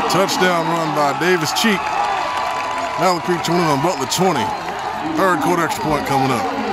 Touchdown run by Davis Cheek. Mallard Creek 21, Butler 20. Third quarter extra point coming up.